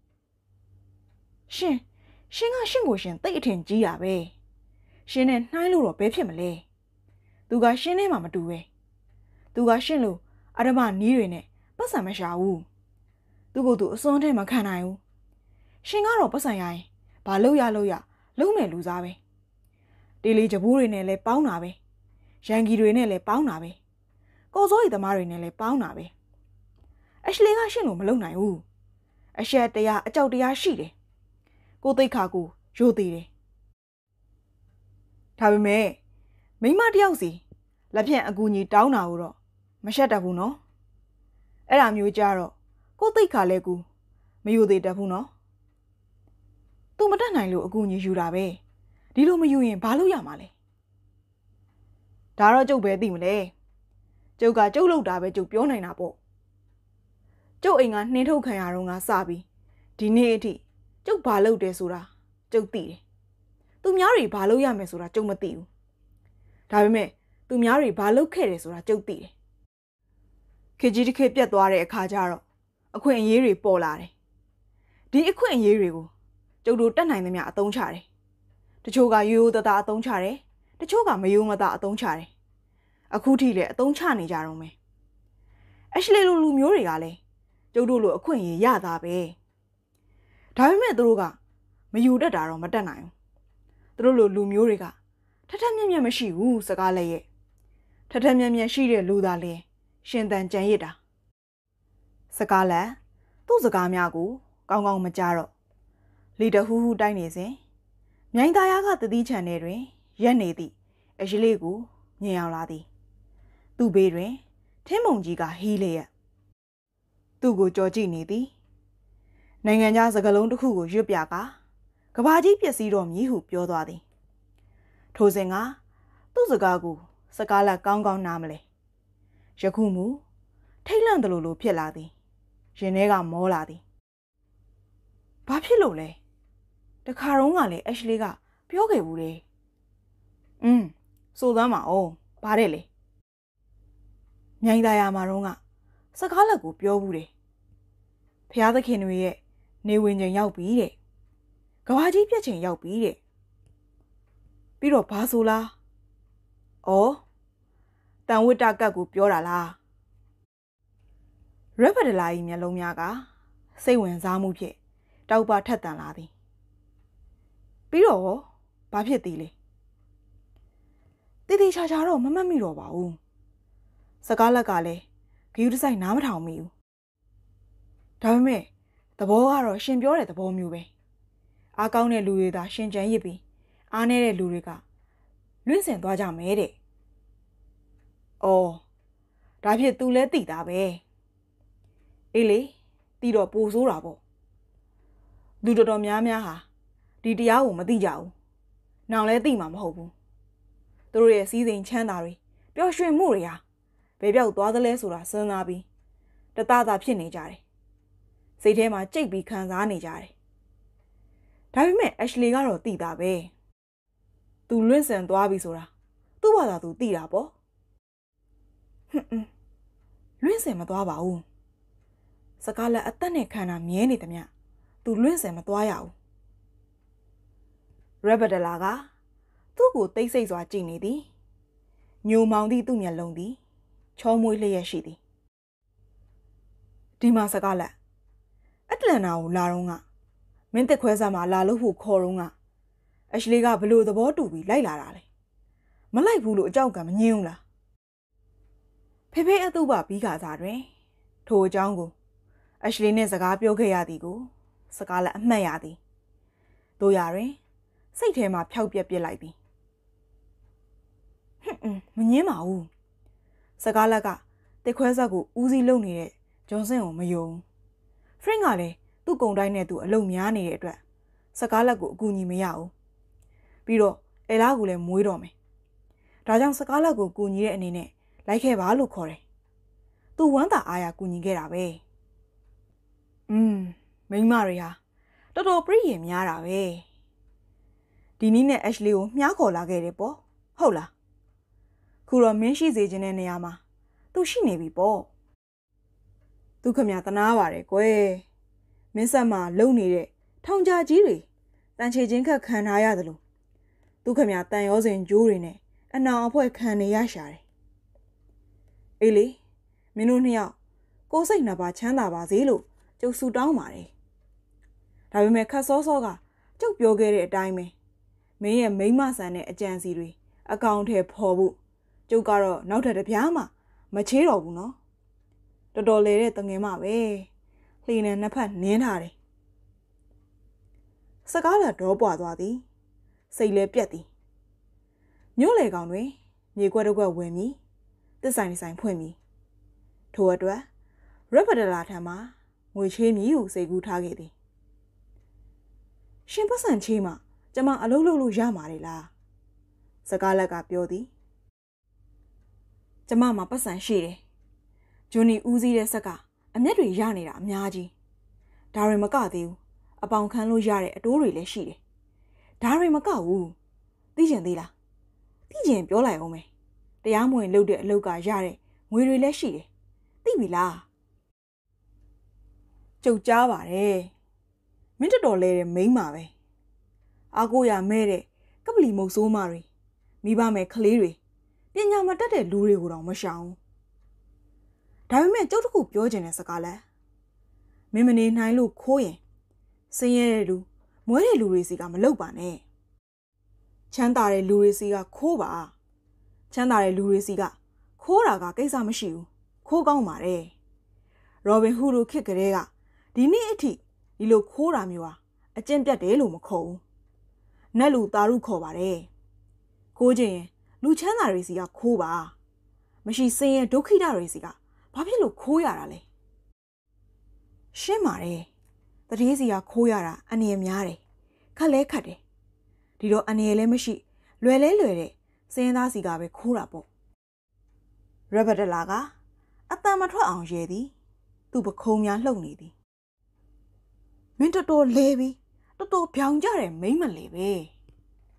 ရှင်ရှင်ကရှင်ကိုရှင်တိတ်အထင်ကြီးတာပဲရှင်နဲ့နှိုင်းလို့တော့ဘယ်ဖြစ်မလဲသူကရှင်နဲ့မှမတူပဲသူကရှင်လို့အဓမ္မနီးတွေနဲ့ပတ်စံမရှာဘူးသူ့ကိုယ်သူအစွန်းထဲမှာခံနိုင်ဘူးရှင်ကတော့ပတ်စံရရင်ဘာလို့ရလို့ရလုံးမဲ့လူစားပဲတေးလေးကြဘိုးတွေနဲ့လည်းပေါင်းတာပဲရန်ကီတွေနဲ့လည်းပေါင်းတာပဲကော်စိုးရီသမားတွေနဲ့လည်းပေါင်းတာပဲအရှလီကရှင်လို့မလုံနိုင်ဘူးအရှက်တရားအကြောက်တရားရှိတယ်ကိုသိခါကိုရိုးသေးတယ်ဒါပေမဲ့မိမတယောက်စီလက်ဖြင့်အကူကြီးတောင်းတာကိုတော့မရှက်တတ်ဘူးနော်အဲ့ဒါမျိုးကြတော့ကိုသိခါလဲကူမယူသေးတတ်ဘူးနော်သူမတတ်နိုင်လို့အကူကြီးယူတာပဲဒီလိုမယူရင်ဘာလို့ရမှာလဲဒါတော့ကျုပ်ပဲသိမလဲကျုပ်ကကျုပ်လောက်တာပဲကျုပ်ပြောနိုင်တာပေါ့ကျုပ်အိမ်ကနှင်းထုတ်ခံရတော့ငါစပြီးဒီနေ့အထိကျုပ်ဘာလုပ်တယ်ဆိုတာကျုပ်သိတယ်သူများတွေဘာလုပ်ရမယ်ဆိုတာကျုပ်မသိဘူးဒါပေမဲ့သူများတွေဘာလုပ်ခဲ့တယ်ဆိုတာကျုပ်သိတယ်ခေကြီးတစ်ခေပြတ်သွားတဲ့အခါကျတော့အခွင့်အရေးတွေပေါ်လာတယ်ဒီအခွင့်အရေးတွေကိုကျုပ်တို့တတ်နိုင်သမျှအသုံးချတယ်တချို့ကရိုးရိုးသားသားအသုံးချတယ်တချို့ကမယိုးမသားအသုံးချတယ်အခုထိလည်းအသုံးချနေကြတော့မယ်အရှလီလိုလူမျိုးတွေကလည်းကျုပ်တို့လိုအခွင့်အရေးရတာပဲဒါပေမဲ့သူတို့ကမယူတတ်တာတော့မတတ်နိုင်ဘူးသူတို့လိုလူမျိုးတွေကထထမြက်မြက်မရှိဘူးစကားလည်းရဲ့ထထမြက်မြက်ရှိတဲ့လူသားလည်းရှင်သန်ကြံရစ်တာစကားလည်းသူ့စကားများကိုကောင်းကောင်းမကြားတော့လီတဟူးဟူးတိုက်နေစဉ်မြိုင်သားရကတတိချန်ထဲတွင်ရက်နေသည့်အရှလေးကိုမြင်အောင်လာသည်သူ့ဘေးတွင်ထင်းမုံကြီးကဟီးလျက်သူ့ကိုကြော်ကြည့်နေသည်နိုင်ငံခြားစကားလုံးတစ်ခုကိုရွတ်ပြကကဘာကြီးပျက်စီးတော်မည်ဟုပြောသွားသည်ထိုစဉ်ကသူ့စကားကိုစကားလက်ကောင်းကောင်းနားမလဲယခုမူထိတ်လန့်တယ်လို့လိုဖြစ်လာသည်ရင်ထဲကမောလာသည်ဘာဖြစ်လို့လဲတခါတော့ကလည်းအရှလီကပြောခဲ့ဘူးလေอืมစိုးသမ်းပါအောင်ဗါတဲ့လေမြိုင်သားရမှာတော့ကစကားလက်ကိုပြောဘူးတယ်ဖျားသခင်တွေရဲ့နေဝင်ချိန်ရောက်ပြီတဲ့ကဘာကြီးပြက်ချိန်ရောက်ပြီတဲ့ပြီးတော့ဘာဆိုလားဩတန်ဝိတ္တကတ်ကိုပြောတာလားရဘဒလာ၏မျက်လုံးများကစိတ်ဝင်စားမှုဖြင့်တောက်ပထက်တန်လာသည်ပြီးတော့ဘာဖြစ်သေးလဲတေးသေးချာချာတော့မမှတ်မိတော့ပါဘူးစကားလက်ကလည်းဂယူတဆိုင်နားမထောင်မိဘူးဒါပေမဲ့သဘောကတော့ရှင်ပြောတဲ့သဘောမျိုးပဲအားကောင်းတဲ့လူတွေသာရှင်ကြံရစ်ပြီးအားနည်းတဲ့လူတွေကလွင့်စင်သွားကြမယ်တဲ့အော်ဒါဖြစ်သူလဲသိတာပဲအေးလေတီတော့ပိုဆိုးတာပေါ့လူတော်တော်များများဟာဒီတရားကိုမသိကြဘူးနောင်လဲသိမှာမဟုတ်ဘူးသူတို့ရဲ့စီးစိမ်ချမ်းသာတွေပျော်ရွှင်မှုတွေဟာဘယ်ပြောက်သွားသလဲဆိုတာစဉ်းစားပြီးတသားသားဖြစ်နေကြတယ်စိတ်ထဲမှာကြိတ်ပြီးခံစားနေကြတယ်ဒါပေမဲ့ Ashley ကတော့သိတာပဲသူလွင့်စင်သွားပြီဆိုတာသူ့ဘာသာသူသိတာပေါ့ဟွန်းလွင့်စင်မသွားပါဘူးစကားလက်အသက်နဲ့ခံတာမြဲနေသမျှသူလွင့်စင်မသွားရဘူးရဘဒလာကသူ့ကိုတိတ်ဆိတ်စွာကြည့်နေသည်ညိုမောင်သည့်သူ့မျက်လုံးသည်ချောမွေးလျက်ရှိသည်ဒီမှာစကားလက်အတလန်နာကိုလာတော့ကမင်းတက်ခွဲစားမှာလာလို့ဖို့ခေါ်တော့ကအရှလီကဘလို့သဘောတူပြီးလိုက်လာတာလေမလိုက်ဘူးလို့အကြောက်ကမငင်းဘူးလားဖေဖေအတူပါပြီးခါစားတွင်ထိုအကြောင်းကိုအရှလီနဲ့စကားပြောခဲ့ရသည်ကိုစကားလက်အမှတ်ရသည်တို့ရတွင်စိတ်ထဲမှာဖျောက်ပြက်ပြစ်လိုက်သည်ဟွန်းမငင်းပါဘူးစကားလက်ကတက်ခွဲဆက်ကိုဦးစီးလုပ်နေတဲ့ဂျွန်ဆန်ကိုမယုံဖရင့်ကလည်းသူ့ကုံတိုင်းနဲ့သူအလုံများနေတဲ့အတွက်စကားလက်ကိုအကူအညီမရဘူးပြီးတော့အဲလာကိုလည်းမွေးတော့မယ်ဒါကြောင့်စကားလက်ကိုကူညီတဲ့အနေနဲ့လိုက်ခဲ့ပါလို့ခေါ်တယ်သူဝမ်းသာအားရကူညီခဲ့တာပဲอืมမိန်းမတွေဟာတော်တော်ပြည့်ရင်များတာပဲဒီနည်းနဲ့ Ashley ကိုမြှားခေါ်လာခဲ့တယ်ပေါ့ဟုတ်လားခုတော့မင်းရှိစေခြင်းတဲ့နေရာမှာသူရှိနေပြီပေါ့သူခမရတနာပါတယ်ကွယ်မင်းဆက်မှာလုံနေတဲ့ထောင်ကြကြီးတွေတန်ချေချင်းခက်ခံထားရတယ်လို့သူခမရတန်ရောစင်ကျိုးတွေနဲ့အနောင်အဖွဲခံနေရရှာတယ်အေးလေမင်းတို့နှစ်ယောက်ကိုယ်စိတ်နှစ်ပါးချမ်းသာပါစေလို့ကျုပ်ဆူတောင်းပါတယ်ဒါပေမဲ့ခတ်စောစောကကျုပ်ပြောခဲ့တဲ့အတိုင်းပဲမင်းရဲ့မိန်းမဆန်တဲ့အကြံစီတွေအကောင့်ထဲပေါ်ဖို့ကျုပ်ကတော့နောက်ထပ်တစ်ပြားမှမချေးတော့ဘူးနော်တော်တော်လေတဲ့တငယ်မပဲလှေနဲ့နှစ်ဖက်နင်းထားတယ်စကားလာတော့ပွားသွားသည်စိတ်လဲပြက်သည်မြို့လေကောင်တွင်မြေကွက်တစ်ကွက်ဝင်ပြီးတစ်ဆိုင်တစ်ဆိုင်ဖွင့်ပြီးထိုအတွက်ရဘဒလာထံမှငွေချေးမည်ဟုစိတ်ကူးထားခဲ့သည်ရှင်ပတ်စံချေးမှကျမအလုပ်လုပ်လို့ရမှာလေလားစကားလက်ကပြောသည်ကျမမှာပတ်စံရှိတယ်ဂျွန်နီဦးစီးတဲ့ဆက်ကအမျက်တွေရနေတာအများကြီးဒါတွေမကသေးဘူးအပေါင်ခံလို့ရတဲ့အတိုးတွေလည်းရှိတယ်ဒါတွေမကဘူးသိကျင်သေးလားသိကျင်ပြောလိုက်အောင်မယ်တရားမဝင်လုပ်တဲ့အလုပ်ကရတဲ့ငွေတွေလည်းရှိတယ်သိပြီလားကြုတ်ကြားပါတယ်မင်းတော်တော်လဲတဲ့မိန်းမှာပဲအားကိုးရမဲ့တဲ့ကပလီမုတ်ဆိုးမတွေမိဘမဲ့ကလေးတွေပညာမတတ်တဲ့လူတွေကိုတော့မရှောင်ဒါပေမဲ့ကျုပ်တခုပြောချင်တဲ့စကားလဲမင်းမနေနိုင်လို့ခိုးရင်စင်းရဲတဲ့လူမွဲတဲ့လူတွေစီကမလုပ်ပါနဲ့ချမ်းသာတဲ့လူတွေစီကခိုးပါချမ်းသာတဲ့လူတွေစီကခိုးတာကကိစ္စမရှိဘူးခိုးကောင်းပါတယ်ရောဘင်ဟူတို့ခစ်ကလေးကဒီနေ့အထိဒီလိုခိုးတာမျိုးဟာအကျင့်ပြတ်တယ်လို့မခေါ်ဘူးနတ်လူသားရုခေါ်ပါတယ်ခိုးခြင်းလူချမ်းသာတွေစီကခိုးပါမရှိစင်းရဲဒုက္ခိတတွေစီကဘာဖြစ်လို့ခိုးရတာလဲရှင်းပါတယ်တတိယစီကခိုးရတာအနေရများတယ်ခက်လဲခက်တယ်ဒီတော့အနေရလည်းမရှိလွယ်လဲလွယ်တဲ့စင်းသားစီကပဲခိုးတာပေါ့ရဘဒလာကအတန်မထွက်အောင်ရဲသည်သူ့ပခုံးများလှုပ်နေသည်မင်းတော်တော်လဲပြီးတော်တော်ပြောင်ကြတယ်မိမ့်မလဲပဲ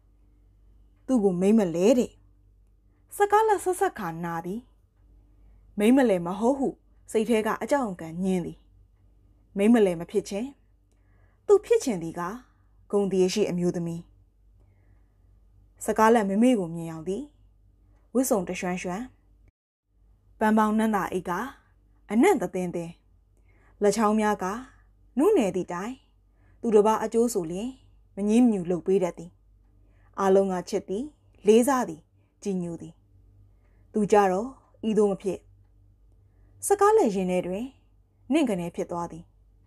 သူ့ကိုမိမ့်မလဲတဲ့စကားလက်ဆက်ဆက်ခါနာသည်မိမလဲမဟုတ်ဟုစိတ်ထဲကအကြောက်အကန်ညင်းသည်မိမလဲမဖြစ်ချင်းသူဖြစ်ချင်သည်ကဂုံတည်ရှိအမျိုးသမီးစကားလက်မမေကိုမြင်အောင်သည်ဝစ်စုံတရွှမ်းရွှမ်းပန်းပေါင်းနန်းသာအိတ်ကအနံ့သသင်းသင်းလက်ချောင်းများကနုနယ်သည့်တိုင်သူတစ်ပါးအကျိုးဆိုလျင်မငြင်းမြူလှုပ်ပေးတတ်သည်အာလုံးကချစ်သည်လေးစားသည်ကြည်ညိုသည်သူကြတော့ဤသို့မဖြစ်စကားလက်ရင်ထဲတွင်နင့်ကနေဖြစ်သွားသည်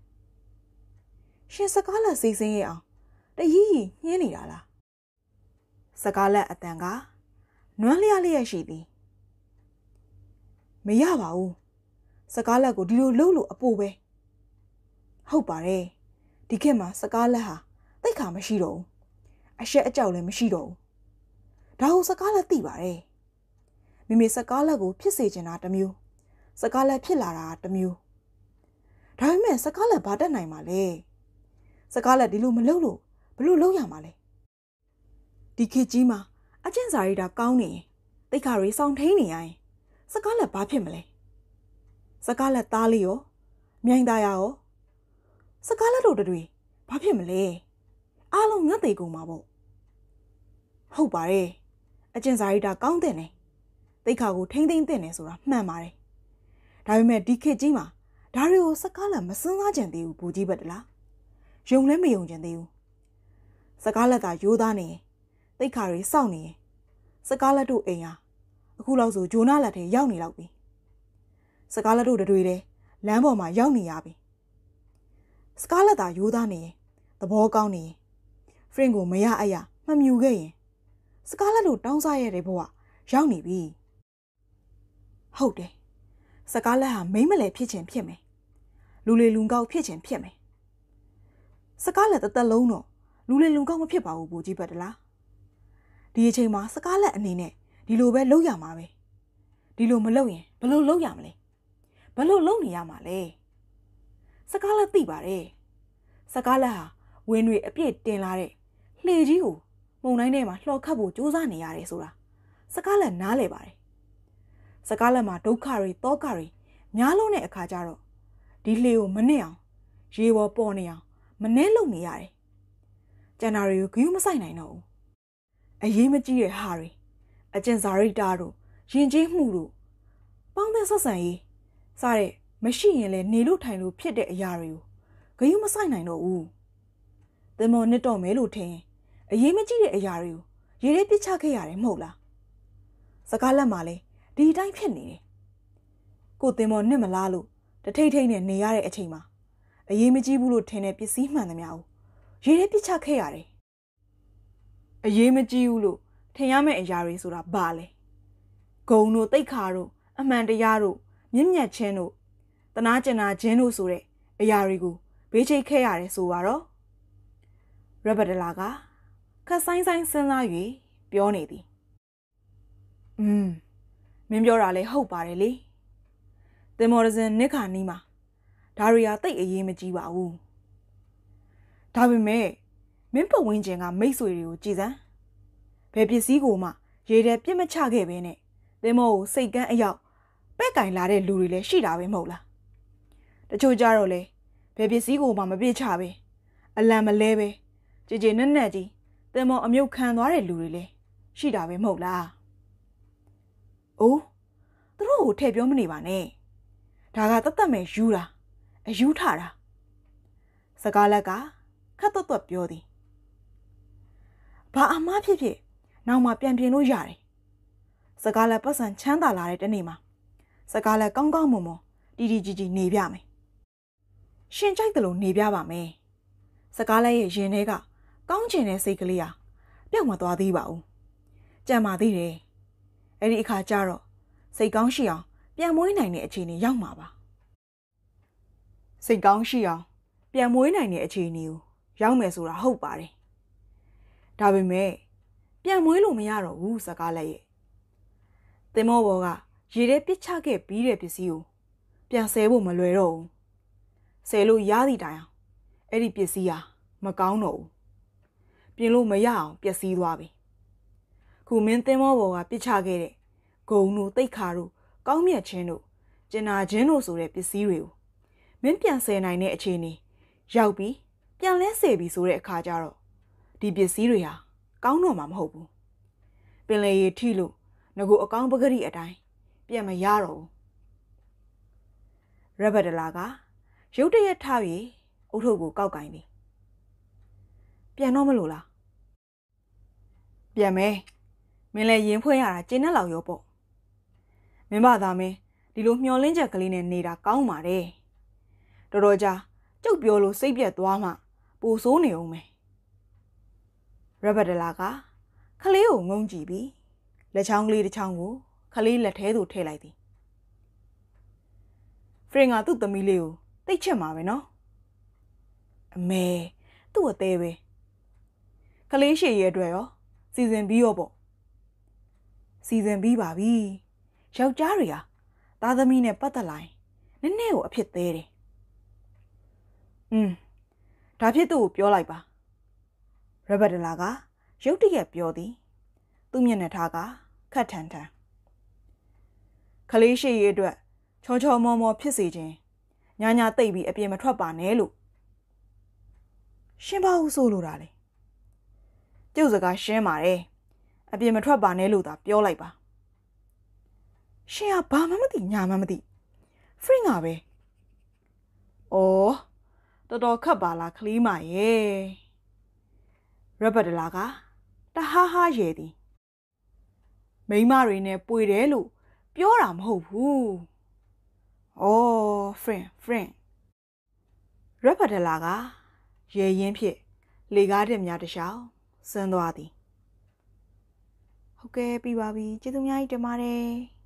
ရှင်စကားလက်စိတ်ဆင်းရအောင်တရီးရီညှင်းနေတာလားစကားလက်အတန်ကနွမ်းလျက်လျက်ရှိသည်မရပါဘူးစကားလက်ကိုဒီလိုလှုပ်လို့အပိုပဲဟုတ်ပါတယ်ဒီခေတ်မှာစကားလက်ဟာတိတ်ခါမရှိတော့ဘူးအရှက်အကြောက်လည်းမရှိတော့ဘူးဒါကိုစကားလက်သိပါတယ်မိမိစကားလက်ကိုဖြစ်စေချင်တာတစ်မျိုးစကားလက်ဖြစ်လာတာတစ်မျိုးဒါပေမဲ့စကားလက်ဘာတက်နိုင်မှာလဲစကားလက်ဒီလိုမလုပ်လို့ဘလို့လုပ်ရမှာလဲဒီခေတ်ကြီးမှာအကျင့်စာရိတာကောင်းနေရင်တိတ်ခါရီစောင့်ထိန်နေရရင်စကားလက်ဘာဖြစ်မလဲစကားလက်သားလေးရောမြိုင်သားရောစကားလက်တို့တွေဘာဖြစ်မလဲအားလုံးငတ်သေးကုန်မှာပေါ့ဟုတ်ပါတယ်အကျင့်စာရိတာကောင်းတဲ့နဲ့တိတ်ခါကိုထိမ့်သိမ့်တဲ့နဲ့ဆိုတာမှန်ပါတယ်ဒါပေမဲ့ဒီခေတ်ကြီးမှာဒါတွေကိုစကားလက်မစမ်းစားကြံသေးဘူးဘူကြီးဘက်တလားယုံလည်းမယုံကြံသေးဘူးစကားလက်သာရိုးသားနေရင်တိတ်ခါတွေစောင့်နေရင်စကားလက်တို့အိမ်ဟာအခုလောက်ဆိုဂျိုနာလက်ထဲရောက်နေလောက်ပြီစကားလက်တို့တွေတဲ့လမ်းပေါ်မှာရောက်နေရပြီစကားလက်သာရိုးသားနေရင်သဘောကောင်းနေရင်ဖရင်ကိုမရအရာမမြူခဲ့ရင်စကားလက်တို့တောင်းစားရတဲ့ဘဝရောက်နေပြီဟုတ်တယ်စကားလက်ဟာမိမ့်မလဲဖြစ်ခြင်းဖြစ်မယ်လူလေလူကောက်ဖြစ်ခြင်းဖြစ်မယ်စကားလက်တစ်သက်လုံးတော့လူလေလူကောက်မဖြစ်ပါဘူးဘူကြီးဘက်တလားဒီအချိန်မှာစကားလက်အနေနဲ့ဒီလိုပဲလုပ်ရမှာပဲဒီလိုမလုပ်ရင်ဘလို့လုပ်ရမလဲဘလို့လုပ်နေရမှာလဲစကားလက်သိပါတယ်စကားလက်ဟာဝင်းတွေအပြည့်တင်လာတဲ့လှေကြီးကိုမုံတိုင်းထဲမှာလှော်ခတ်ဖို့ကြိုးစားနေရတယ်ဆိုတာစကားလက်နားလဲပါတယ်စကားလက်မှာဒုက္ခတွေတောကတွေများလုံးတဲ့အခါကျတော့ဒီလှေကိုမနစ်အောင်ရေပေါ်ပေါ်နေအောင်မနှဲလုံနေရတယ်ကျန်တာတွေကိုဂယုမဆိုင်နိုင်တော့ဘူးအရေးမကြီးတဲ့ဟာတွေအကျင့်စာရိတ္တတို့ယဉ်ကျေးမှုတို့ပေါင်းတဲ့ဆက်ဆံရေးစတဲ့မရှိရင်လည်းနေလို့ထိုင်လို့ဖြစ်တဲ့အရာတွေကိုဂယုမဆိုင်နိုင်တော့ဘူးသင်္ဘောနစ်တော့မယ်လို့ထင်ရင်အရေးမကြီးတဲ့အရာတွေကိုရေထဲပစ်ချခဲ့ရတယ်မဟုတ်လားစကားလက်မှာလည်းဒီအတိုင်းဖြစ်နေတယ်ကိုသင်္ဘောနစ်မလားလို့တထိတ်ထိတ်နဲ့နေရတဲ့အချိန်မှာအရေးမကြီးဘူးလို့ထင်တဲ့ပစ္စည်းမှန်သမျှကိုရေထဲပစ်ချခဲ့ရတယ်အရေးမကြီးဘူးလို့ထင်ရမယ့်အရာတွေဆိုတာဘာလဲဂုံတို့တိတ်ခါတို့အမှန်တရားတို့မြင့်မြတ်ခြင်းတို့တနာကျင်နာခြင်းတို့ဆိုတဲ့အရာတွေကိုဘေးချိတ်ခဲ့ရတယ်ဆိုတော့ရဘဒလာကခက်ဆိုင်ဆိုင်စဉ်းစား၍ပြောနေသည်อืมမင်းပြောတာလေဟုတ်ပါတယ်လေသင်္ဘောဒဇင်နစ်ခါနီးမှာဒါရီယာတိတ်အရေးမကြီးပါဘူးဒါပေမဲ့မင်းပတ်ဝန်းကျင်ကမိတ်ဆွေတွေကိုကြည်စမ်းဘယ်ပစ္စည်းကိုမှရေထဲပြစ်မချခဲ့ဘဲနဲ့သင်္ဘောကိုစိတ်ကန်းအရောက်ပဲ့ကင်လာတဲ့လူတွေလည်းရှိတာပဲမဟုတ်လားတချို့ကြတော့လေဘယ်ပစ္စည်းကိုမှမပြစ်ချပဲအလံမလဲပဲကြည်ကြည်နက်နက်ကြီးသင်္ဘောအမြုပ်ခံသွားတဲ့လူတွေလည်းရှိတာပဲမဟုတ်လားအိုးသူတို့ကိုထည့်ပြောမနေပါနဲ့ဒါကတတ်တတ်မဲ့ယူတာအယူထတာစကားလက်ကခတ်သွက်သွက်ပြောသည်ဘာအမားဖြစ်ဖြစ်နောက်မှပြန်ပြင်လို့ရတယ်စကားလက်ပတ်စံချမ်းသာလာတဲ့တနေ့မှာစကားလက်ကောင်းကောင်းမွန်မွန်တီတီကြီးကြီးနေပြမယ်ရှင်ကြိုက်တယ်လို့နေပြပါမယ်စကားလက်ရဲ့ရင်ထဲကကောင်းချင်တဲ့စိတ်ကလေးဟာပျောက်မသွားသေးပါဘူးကြံပါသေးတယ်အဲ့ဒီအခါကျတော့စိတ်ကောင်းရှိအောင်ပြန်မွေးနိုင်တဲ့အခြေအနေရောက်မှာပါစိတ်ကောင်းရှိအောင်ပြန်မွေးနိုင်တဲ့အခြေအနေကိုရောက်မယ်ဆိုတာဟုတ်ပါတယ်ဒါပေမဲ့ပြန်မွေးလို့မရတော့ဘူးစကားလက်ရဲ့သင်္ဘောပေါ်ကရေထဲပစ်ချခဲ့ပြီးတဲ့ပစ္စည်းကိုပြန်ဆဲဖို့မလွယ်တော့ဘူးဆဲလို့ရသည့်တိုင်အောင်အဲ့ဒီပစ္စည်းဟာမကောင်းတော့ဘူးပြင်လို့မရအောင်ပျက်စီးသွားပြီခုမင်းသင်္ဘောပေါ်ကပစ်ချခဲ့တဲ့ဂုံတို့တိတ်ခါတို့ကောင်းမြတ်ချင်းတို့ကျင်နာချင်းတို့ဆိုတဲ့ပစ္စည်းတွေကိုမင်းပြန်ဆယ်နိုင်တဲ့အခြေအနေရောက်ပြီးပြန်လဲဆယ်ပြီးဆိုတဲ့အခါကျတော့ဒီပစ္စည်းတွေဟာကောင်းတော့မှာမဟုတ်ဘူးပင်လေရီထိလို့ငကိုအကောင်းပကတိအတိုင်းပြန်မရတော့ဘူးရဘဒလာကရုတ်တရက်ထားပြီးအုတ်ထုပ်ကိုကောက်ကင်သည်ပြန်တော့မလို့လားပြန်မဲမင်းလည်းရင်ဖွဲ့ရတာကျင်းနဲ့လောက်ရောပေါ့မင်းမသားမင်းဒီလိုမျောလင်းချက်ကလေးနဲ့နေတာကောင်းပါတယ်တော်တော်ကြာကျုပ်ပြောလို့စိတ်ပြက်သွားမှပူဆိုးနေအောင်မယ်ရဘဒလာကခလေးကိုငုံကြည့်ပြီးလက်ချောင်းကလေးတစ်ချောင်းကိုခလေးလက်ထဲသို့ထည့်လိုက်သည်ဖရင်ကသူ့သမီးလေးကိုတိတ်ချက်မှာပဲနော်အမေသူ့အသေးပဲခလေးရှည်ရဲ့အတွက်ရောစီစဉ်ပြီးရောပေါ့စီစဉ်ပြီးပါပြီယောက်ျားတွေဟာသားသမီးနဲ့ပတ်သက်လာရင်နည်းနည်းကိုအဖြစ်သေးတယ်อืมဒါဖြစ်သူ့ကိုပြောလိုက်ပါရဘဒလာကရုတ်တရက်ပြောသည်သူ့မျက်နှာထားကခတ်ထန်ထန်ခလေးရှိရဲ့အတွက်ချောချောမောမောဖြစ်စေခြင်းညာညာတိတ်ပြီးအပြင်မထွက်ပါနဲ့လို့ရှင်းပါဦးဆိုလိုတာလေကျုပ်စကားရှင်းပါတယ်အပြင်မထွက်ပါနဲ့လို့သာပြောလိုက်ပါရှင်ကဘာမှမသိညာမှမသိဖရင်ကပဲအော်တော်တော်ခတ်ပါလားခလီးမရဲ့ရဘဒလာကတဟားဟားရဲသည်မိန်းမတွေနဲ့ပွေတယ်လို့ပြောတာမဟုတ်ဘူးအော်ဖရင်ဖရင်ရဘဒလာကရဲရင်ဖြစ်လေကားတဲ့များတခြားဆင်းသွားသည်ဟုတ်ကဲ့ပြီးပါပြီကျေးဇူးများကြီးတင်ပါတယ်